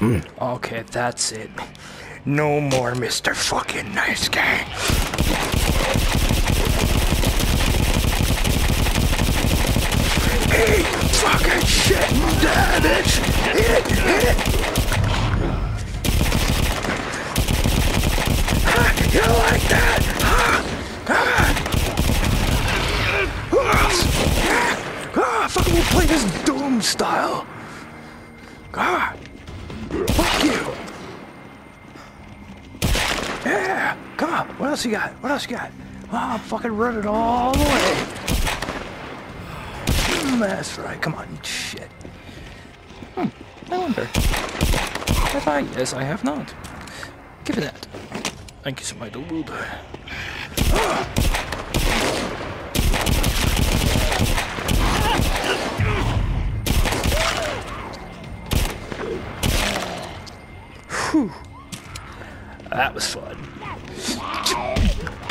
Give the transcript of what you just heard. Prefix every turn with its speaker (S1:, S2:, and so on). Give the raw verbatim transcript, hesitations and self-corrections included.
S1: Okay, that's it. No more Mister Fucking Nice Guy. Eat fucking shit, damn it! Hit it, hit it! Huh, you like that? Huh? Huh? Ah, fucking we'll play this Doom style. God. Fuck you. Yeah. Come on. What else you got? What else you got? Oh, I'm fucking running all the way. Mm, that's right. Come on, eat shit. Hmm. I wonder. Have I? Yes, I have not. Give it that. Thank you so much, dude. Ah. Whew. That was fun.